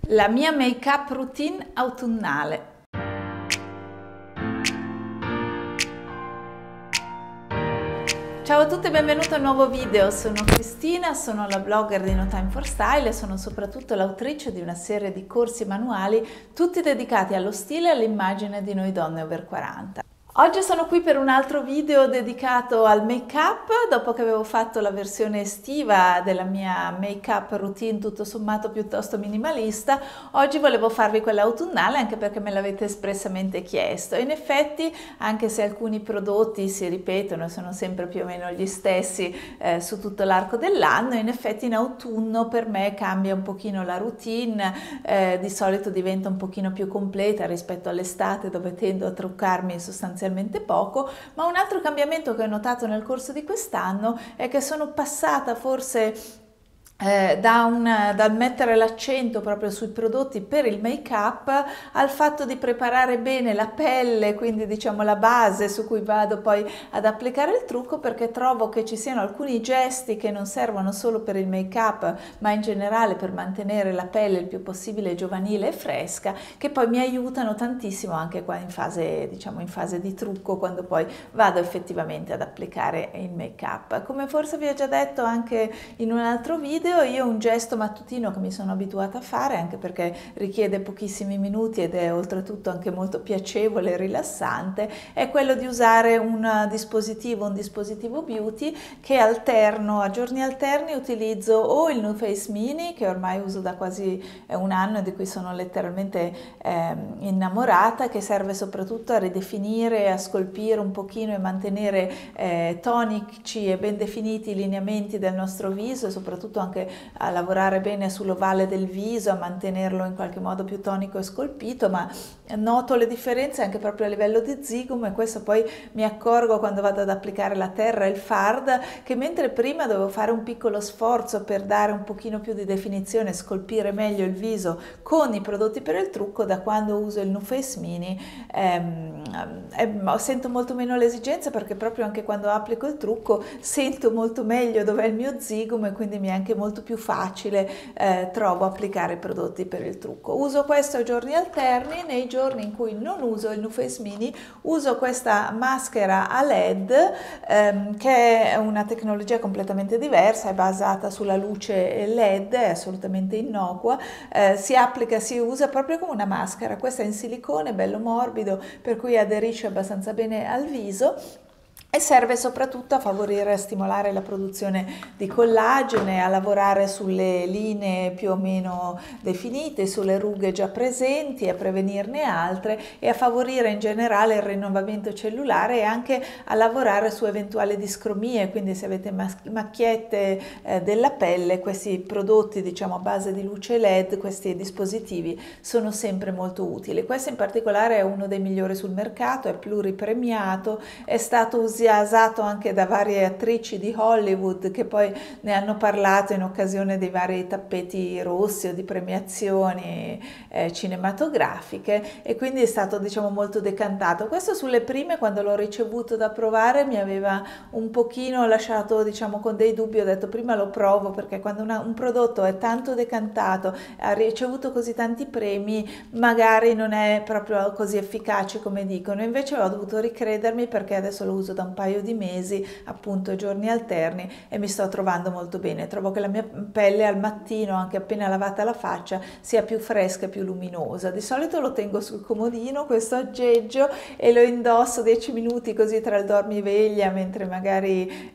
La mia make-up routine autunnale. Ciao a tutti e benvenuti a un nuovo video, sono Cristina, sono la blogger di No Time for Style e sono soprattutto l'autrice di una serie di corsi manuali tutti dedicati allo stile e all'immagine di noi donne over 40. Oggi sono qui per un altro video dedicato al make-up, dopo che avevo fatto la versione estiva della mia make-up routine tutto sommato piuttosto minimalista. Oggi volevo farvi quella autunnale anche perché me l'avete espressamente chiesto. In effetti, anche se alcuni prodotti si ripetono e sono sempre più o meno gli stessi su tutto l'arco dell'anno, in effetti in autunno per me cambia un pochino la routine, di solito diventa un pochino più completa rispetto all'estate dove tendo a truccarmi sostanzialmente poco, ma un altro cambiamento che ho notato nel corso di quest'anno è che sono passata forse dal mettere l'accento proprio sui prodotti per il make-up al fatto di preparare bene la pelle, quindi diciamo la base su cui vado poi ad applicare il trucco, perché trovo che ci siano alcuni gesti che non servono solo per il make-up ma in generale per mantenere la pelle il più possibile giovanile e fresca, che poi mi aiutano tantissimo anche qua in fase, diciamo, in fase di trucco, quando poi vado effettivamente ad applicare il make-up. Come forse vi ho già detto anche in un altro video, io ho un gesto mattutino che mi sono abituata a fare, anche perché richiede pochissimi minuti ed è oltretutto anche molto piacevole e rilassante, è quello di usare un dispositivo beauty che alterno, a giorni alterni utilizzo o il NuFace Mini, che ormai uso da quasi un anno e di cui sono letteralmente innamorata, che serve soprattutto a ridefinire, a scolpire un pochino e mantenere tonici e ben definiti i lineamenti del nostro viso, e soprattutto anche a lavorare bene sull'ovale del viso, a mantenerlo in qualche modo più tonico e scolpito, ma noto le differenze anche proprio a livello di zigomo, e questo poi mi accorgo quando vado ad applicare la terra e il fard, che mentre prima dovevo fare un piccolo sforzo per dare un pochino più di definizione, scolpire meglio il viso con i prodotti per il trucco, da quando uso il NuFace Mini sento molto meno l'esigenza, perché proprio anche quando applico il trucco sento molto meglio dov'è il mio zigomo e quindi mi è anche molto più facile, trovo, applicare i prodotti per il trucco. Uso questo a giorni alterni. Nei giorni in cui non uso il NuFace Mini uso questa maschera a LED, che è una tecnologia completamente diversa, è basata sulla luce LED, è assolutamente innocua, si usa proprio come una maschera. Questa è in silicone, bello morbido, per cui aderisce abbastanza bene al viso e serve soprattutto a favorire e a stimolare la produzione di collagene, a lavorare sulle linee più o meno definite, sulle rughe già presenti, a prevenirne altre e a favorire in generale il rinnovamento cellulare, e anche a lavorare su eventuali discromie. Quindi se avete macchiette della pelle, questi prodotti, diciamo, a base di luce LED, questi dispositivi sono sempre molto utili. Questo in particolare è uno dei migliori sul mercato, è pluripremiato, è stato usato anche da varie attrici di Hollywood che poi ne hanno parlato in occasione dei vari tappeti rossi o di premiazioni cinematografiche, e quindi è stato, diciamo, molto decantato. Questo sulle prime, quando l'ho ricevuto da provare, mi aveva un pochino lasciato, diciamo, con dei dubbi. Ho detto prima lo provo, perché quando un prodotto è tanto decantato, ha ricevuto così tanti premi, magari non è proprio così efficace come dicono. Invece ho dovuto ricredermi, perché adesso lo uso da un paio di mesi, appunto giorni alterni, e mi sto trovando molto bene. Trovo che la mia pelle al mattino, anche appena lavata la faccia, sia più fresca e più luminosa. Di solito lo tengo sul comodino questo aggeggio e lo indosso 10 minuti così tra il dormiveglia, mentre magari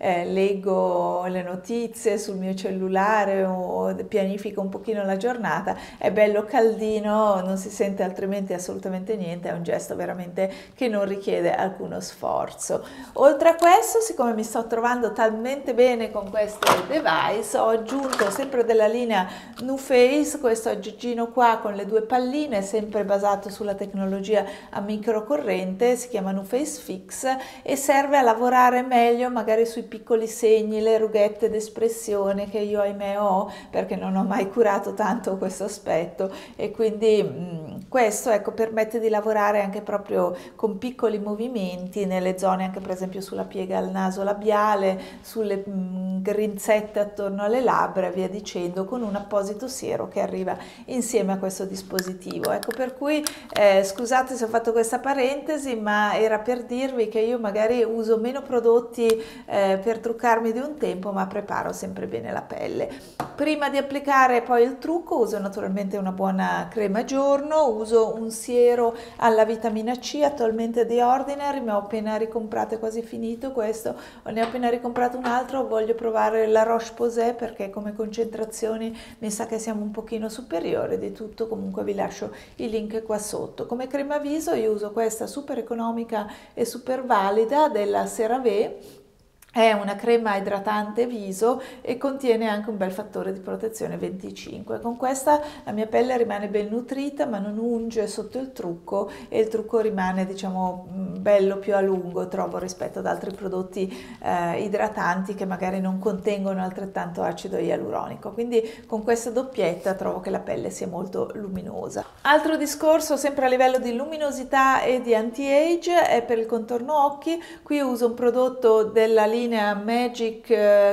leggo le notizie sul mio cellulare o pianifico un pochino la giornata. È bello caldino, non si sente altrimenti assolutamente niente, è un gesto veramente che non richiede alcuno sforzo. Oltre a questo, siccome mi sto trovando talmente bene con queste device, ho aggiunto sempre della linea NuFace questo aggeggino qua con le due palline, sempre basato sulla tecnologia a microcorrente, si chiama NuFace Fix, e serve a lavorare meglio magari sui piccoli segni, le rughette d'espressione che io ahimè ho, perché non ho mai curato tanto questo aspetto, e quindi Questo, ecco, permette di lavorare anche proprio con piccoli movimenti nelle zone, anche per esempio sulla piega al naso labiale, sulle grinzette attorno alle labbra e via dicendo, con un apposito siero che arriva insieme a questo dispositivo. Ecco, per cui scusate se ho fatto questa parentesi, ma era per dirvi che io magari uso meno prodotti per truccarmi di un tempo, ma preparo sempre bene la pelle. Prima di applicare poi il trucco uso naturalmente una buona crema giorno, uso un siero alla vitamina C, attualmente di Ordinary, ne ho appena ricomprato, è quasi finito questo, ne ho appena ricomprato un altro, voglio provare la Roche-Posay perché come concentrazioni mi sa che siamo un pochino superiori. Di tutto comunque vi lascio i link qua sotto. Come crema viso io uso questa super economica e super valida della CeraVe. È una crema idratante viso e contiene anche un bel fattore di protezione 25. Con questa la mia pelle rimane ben nutrita ma non unge sotto il trucco e il trucco rimane, diciamo, bello più a lungo, trovo, rispetto ad altri prodotti idratanti che magari non contengono altrettanto acido ialuronico. Quindi con questa doppietta trovo che la pelle sia molto luminosa. Altro discorso sempre a livello di luminosità e di anti-age è per il contorno occhi. Qui uso un prodotto della linea Magic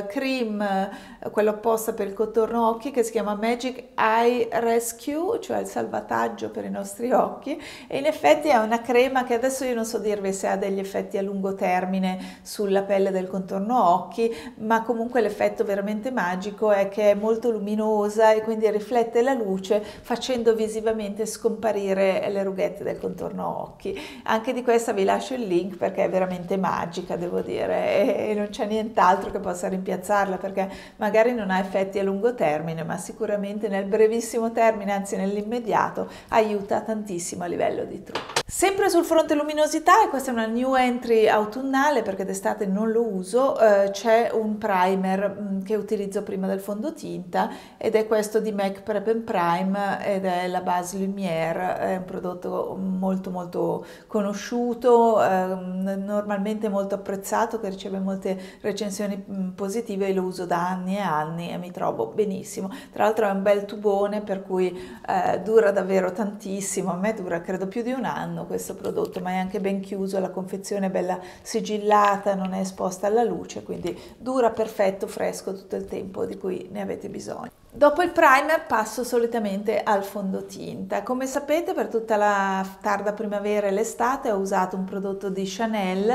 Cream, quello apposta per il contorno occhi, che si chiama Magic Eye Rescue, cioè il salvataggio per i nostri occhi, e in effetti è una crema che adesso io non so dirvi se ha degli effetti a lungo termine sulla pelle del contorno occhi, ma comunque l'effetto veramente magico è che è molto luminosa e quindi riflette la luce facendo visivamente scomparire le rughette del contorno occhi. Anche di questa vi lascio il link perché è veramente magica, devo dire, e non c'è nient'altro che possa rimpiazzarla, perché magari non ha effetti a lungo termine, ma sicuramente nel brevissimo termine, anzi nell'immediato, aiuta tantissimo a livello di trucco. Sempre sul fronte luminosità, e questa è una new entry autunnale perché d'estate non lo uso, c'è un primer che utilizzo prima del fondotinta ed è questo di MAC Prep Prime ed è la base Lumière, è un prodotto molto conosciuto, normalmente molto apprezzato, che riceve molte recensioni positive e lo uso da anni e anni e mi trovo benissimo. Tra l'altro è un bel tubone per cui dura davvero tantissimo, a me dura credo più di un anno questo prodotto, ma è anche ben chiuso, la confezione è bella sigillata, non è esposta alla luce, quindi dura perfetto, fresco tutto il tempo di cui ne avete bisogno. Dopo il primer passo solitamente al fondotinta. Come sapete, per tutta la tarda primavera e l'estate ho usato un prodotto di Chanel,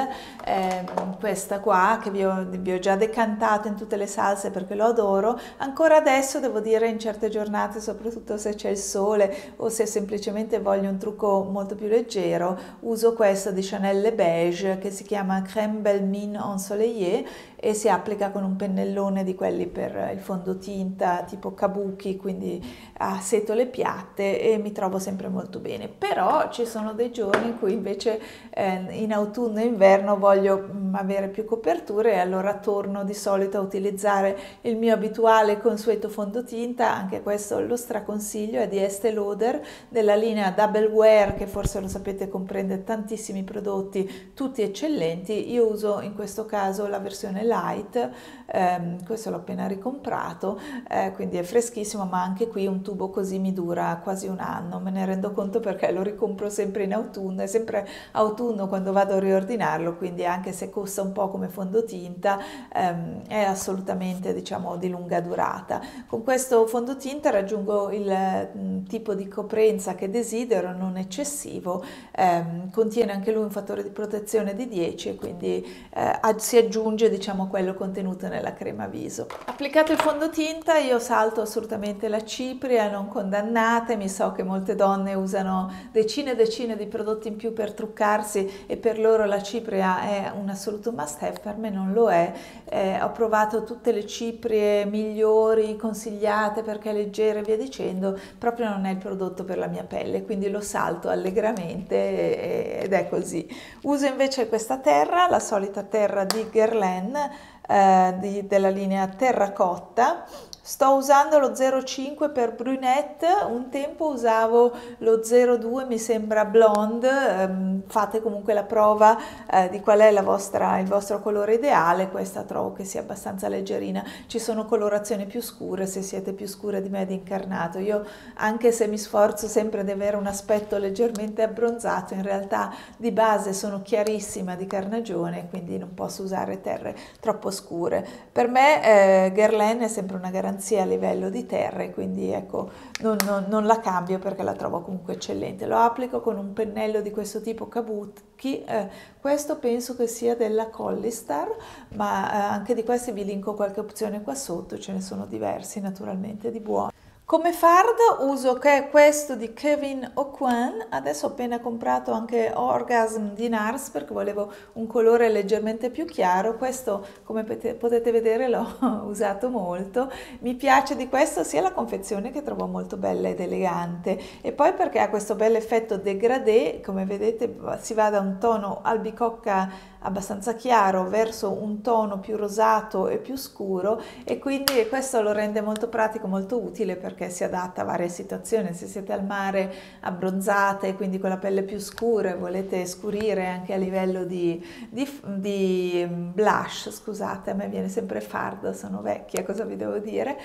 questa qua che vi ho già decantato in tutte le salse perché lo adoro. Ancora adesso devo dire, in certe giornate, soprattutto se c'è il sole o se semplicemente voglio un trucco molto più leggero, uso questo di Chanel Le Beige che si chiama Crème Belle Mine Ensoleillée e si applica con un pennellone di quelli per il fondotinta tipo kabuki, quindi a setole piatte, e mi trovo sempre molto bene. Però ci sono dei giorni in cui invece in autunno e inverno voglio avere più coperture e allora torno di solito a utilizzare il mio abituale consueto fondotinta. Anche questo lo straconsiglio, è di Estée Lauder della linea Double Wear, che forse lo sapete comprende tantissimi prodotti tutti eccellenti. Io uso in questo caso la versione light, questo l'ho appena ricomprato, quindi è freschissimo, ma anche qui un tubo così mi dura quasi un anno, me ne rendo conto perché lo ricompro sempre in autunno, è sempre autunno quando vado a riordinarlo, quindi anche se costa un po' come fondotinta è assolutamente, diciamo, di lunga durata. Con questo fondotinta raggiungo il tipo di coprenza che desidero, non eccessivo, contiene anche lui un fattore di protezione di 10 e quindi si aggiunge, diciamo, quello contenuto nella crema viso. Applicato il fondotinta io salto assolutamente la cipria, non condannatemi, so che molte donne usano decine e decine di prodotti in più per truccarsi e per loro la cipria è un assoluto must have, per me non lo è. Ho provato tutte le ciprie migliori, consigliate perché è leggera e via dicendo, proprio non è il prodotto per la mia pelle, quindi lo salto allegramente ed è così. Uso invece questa terra, la solita terra di Guerlain, della linea Terracotta. Sto usando lo 0,5 per brunette, un tempo usavo lo 0,2, mi sembra blonde. Fate comunque la prova di qual è il vostro colore ideale. Questa trovo che sia abbastanza leggerina, ci sono colorazioni più scure se siete più scure di me di incarnato. Io, anche se mi sforzo sempre di avere un aspetto leggermente abbronzato, in realtà di base sono chiarissima di carnagione, quindi non posso usare terre troppo scure. Per me Guerlain è sempre una garanzia a livello di terre, quindi ecco, non la cambio perché la trovo comunque eccellente. Lo applico con un pennello di questo tipo Kabuki, questo penso che sia della Collistar, ma anche di questi vi linko qualche opzione qua sotto, ce ne sono diversi naturalmente di buoni. Come fard uso questo di Kevyn Aucoin. Adesso ho appena comprato anche Orgasm di NARS perché volevo un colore leggermente più chiaro. Questo, come potete vedere, l'ho usato molto. Mi piace di questo sia la confezione, che trovo molto bella ed elegante, e poi perché ha questo bel effetto dégradé. Come vedete si va da un tono albicocca abbastanza chiaro verso un tono più rosato e più scuro, e quindi questo lo rende molto pratico, molto utile, perché si adatta a varie situazioni. Se siete al mare, abbronzate, quindi con la pelle più scura e volete scurire anche a livello di blush, scusate, a me viene sempre fard, sono vecchia, cosa vi devo dire,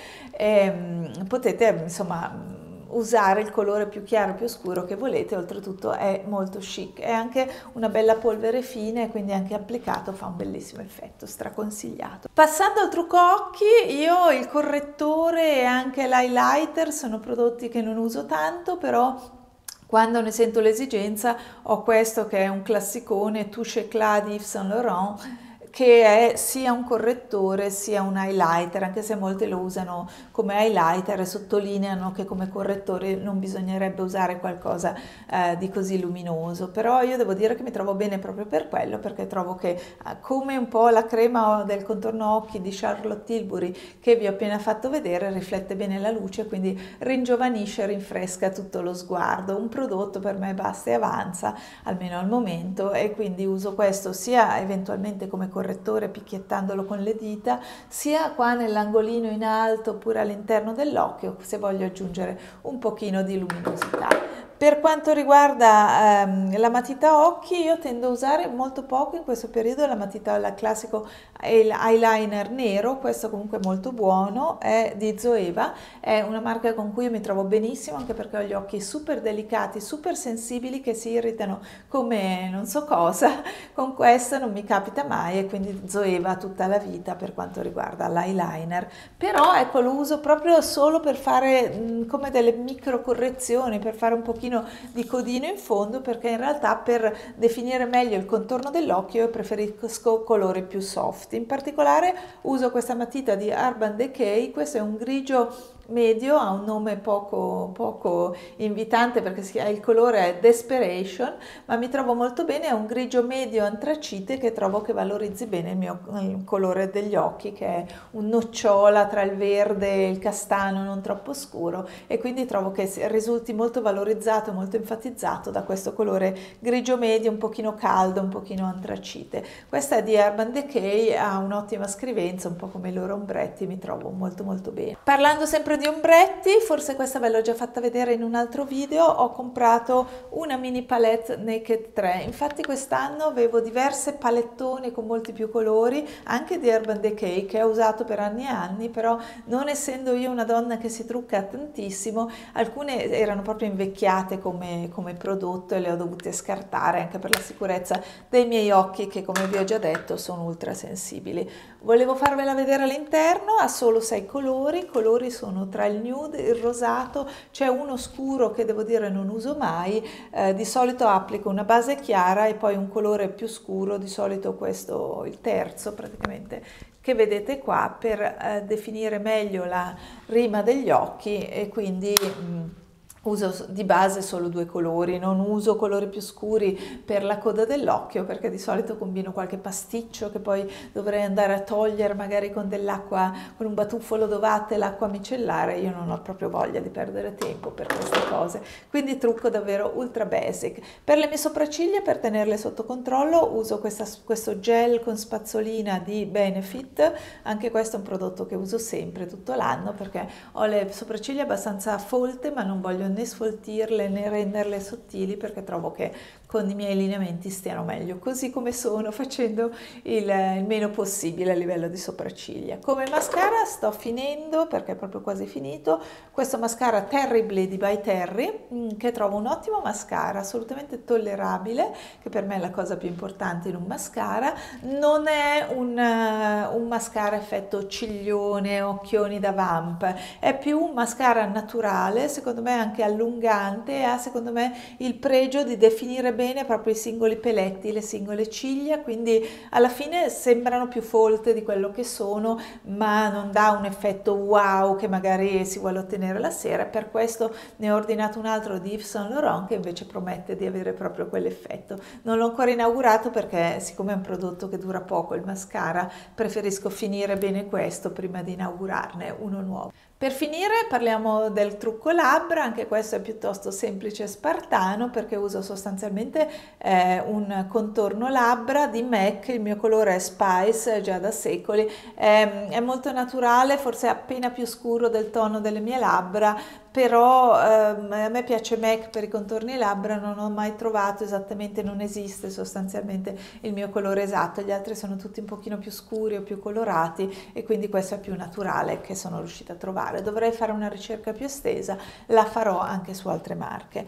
potete insomma usare il colore più chiaro, più scuro che volete. Oltretutto è molto chic, è anche una bella polvere fine, quindi anche applicato fa un bellissimo effetto, straconsigliato. Passando al trucco occhi, io il correttore e anche l'highlighter sono prodotti che non uso tanto, però quando ne sento l'esigenza ho questo che è un classicone Touche Éclat di Yves Saint Laurent, che è sia un correttore sia un highlighter, anche se molti lo usano come highlighter e sottolineano che come correttore non bisognerebbe usare qualcosa di così luminoso. Però io devo dire che mi trovo bene proprio per quello, perché trovo che come un po' la crema del contorno occhi di Charlotte Tilbury che vi ho appena fatto vedere, riflette bene la luce, quindi ringiovanisce e rinfresca tutto lo sguardo. Un prodotto per me basta e avanza, almeno al momento, e quindi uso questo sia eventualmente come correttore picchiettandolo con le dita, sia qua nell'angolino in alto oppure all'interno dell'occhio se voglio aggiungere un pochino di luminosità. Per quanto riguarda la matita occhi, io tendo a usare molto poco in questo periodo la matita, la classico eyeliner nero. Questo comunque è molto buono, è di Zoeva, è una marca con cui io mi trovo benissimo, anche perché ho gli occhi super delicati, super sensibili, che si irritano come non so cosa. Con questo non mi capita mai, e quindi Zoeva tutta la vita per quanto riguarda l'eyeliner. Però ecco, lo uso proprio solo per fare come delle micro correzioni, per fare un pochino di codino in fondo, perché in realtà per definire meglio il contorno dell'occhio io preferisco colori più soft. In particolare uso questa matita di Urban Decay. Questo è un grigio medio, ha un nome poco invitante perché il colore è Desperation, ma mi trovo molto bene. È un grigio medio antracite che trovo che valorizzi bene il colore degli occhi, che è un nocciola tra il verde e il castano, non troppo scuro, e quindi trovo che risulti molto valorizzato, molto enfatizzato da questo colore grigio medio, un pochino caldo, un pochino antracite. Questa è di Urban Decay, ha un'ottima scrivenza, un po' come i loro ombretti, mi trovo molto bene. Parlando sempre di ombretti, forse questa ve l'ho già fatta vedere in un altro video, ho comprato una mini palette Naked 3. Infatti quest'anno avevo diverse palettone con molti più colori, anche di Urban Decay, che ho usato per anni e anni, però non essendo io una donna che si trucca tantissimo, alcune erano proprio invecchiate come prodotto e le ho dovute scartare, anche per la sicurezza dei miei occhi, che come vi ho già detto sono ultra sensibili. Volevo farvela vedere all'interno, ha solo 6 colori. I colori sono tra il nude, il rosato, c'è uno scuro che devo dire non uso mai. Di solito applico una base chiara e poi un colore più scuro, di solito questo il terzo praticamente, che vedete qua, per definire meglio la rima degli occhi, e quindi Uso di base solo due colori, non uso colori più scuri per la coda dell'occhio perché di solito combino qualche pasticcio che poi dovrei andare a togliere magari con dell'acqua, con un batuffolo d'ovate, l'acqua micellare. Io non ho proprio voglia di perdere tempo per queste cose, quindi trucco davvero ultra basic. Per le mie sopracciglia, per tenerle sotto controllo, uso questo gel con spazzolina di Benefit. Anche questo è un prodotto che uso sempre tutto l'anno perché ho le sopracciglia abbastanza folte, ma non voglio né sfoltirle né renderle sottili perché trovo che con i miei lineamenti stiano meglio così come sono, facendo il meno possibile a livello di sopracciglia. Come mascara sto finendo perché è proprio quasi finito questo mascara Terribly di By Terry, che trovo un ottimo mascara, assolutamente tollerabile, che per me è la cosa più importante in un mascara. Non è un mascara effetto ciglione, occhioni da vamp, è più un mascara naturale, secondo me anche allungante, e ha secondo me il pregio di definire bene proprio i singoli peletti, le singole ciglia, quindi alla fine sembrano più folte di quello che sono, ma non dà un effetto wow che magari si vuole ottenere la sera. Per questo ne ho ordinato un altro di Yves Saint Laurent che invece promette di avere proprio quell'effetto. Non l'ho ancora inaugurato perché siccome è un prodotto che dura poco, il mascara, preferisco finire bene questo prima di inaugurarne uno nuovo. Per finire parliamo del trucco labbra, anche questo è piuttosto semplice e spartano perché uso sostanzialmente un contorno labbra di MAC, il mio colore è Spice, già da secoli, è molto naturale, forse è appena più scuro del tono delle mie labbra, però a me piace MAC per i contorni labbra, non ho mai trovato esattamente, non esiste sostanzialmente il mio colore esatto, gli altri sono tutti un pochino più scuri o più colorati e quindi questo è più naturale che sono riuscita a trovare. Dovrei fare una ricerca più estesa, la farò anche su altre marche.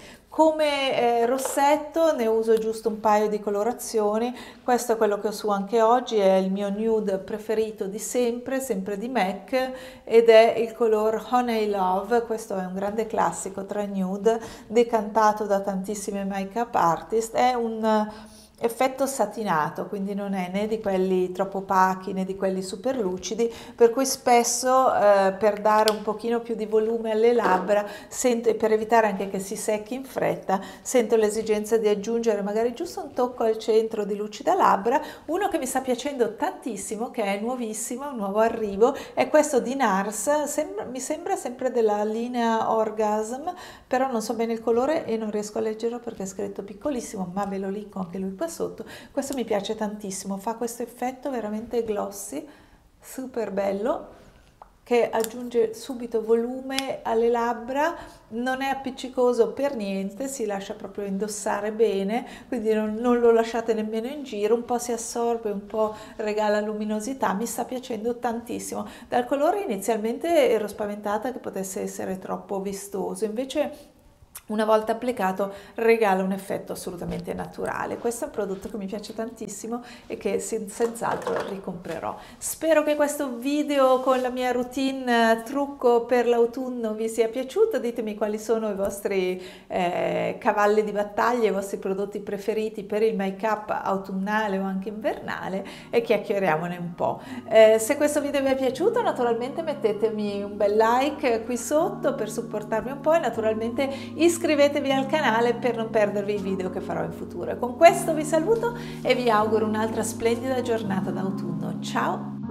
Come rossetto ne uso giusto un paio di colorazioni, questo è quello che ho su anche oggi, è il mio nude preferito di sempre, sempre di MAC, ed è il color Honey Love. Questo è un grande classico tra nude, decantato da tantissime make-up artist, è un effetto satinato, quindi non è né di quelli troppo opachi né di quelli super lucidi, per cui spesso per dare un pochino più di volume alle labbra sento, e per evitare anche che si secchi in fretta, sento l'esigenza di aggiungere magari giusto un tocco al centro di lucida labbra. Uno che mi sta piacendo tantissimo, che è nuovissimo, un nuovo arrivo, è questo di NARS, mi sembra sempre della linea Orgasm, però non so bene il colore e non riesco a leggerlo perché è scritto piccolissimo, ma ve lo linko anche lui qua sotto. Questo mi piace tantissimo, fa questo effetto veramente glossy, super bello, che aggiunge subito volume alle labbra, non è appiccicoso per niente, si lascia proprio indossare bene, quindi non lo lasciate nemmeno in giro, un po' si assorbe, un po' regala luminosità, mi sta piacendo tantissimo. Dal colore inizialmente ero spaventata che potesse essere troppo vistoso, invece una volta applicato regala un effetto assolutamente naturale. Questo è un prodotto che mi piace tantissimo e che senz'altro ricomprerò. Spero che questo video con la mia routine trucco per l'autunno vi sia piaciuto. Ditemi quali sono i vostri cavalli di battaglia, i vostri prodotti preferiti per il make up autunnale o anche invernale e chiacchieriamone un po'. Se questo video vi è piaciuto, naturalmente mettetemi un bel like qui sotto per supportarmi un po' e naturalmente iscrivetevi al canale per non perdervi i video che farò in futuro. Con questo vi saluto e vi auguro un'altra splendida giornata d'autunno. Ciao!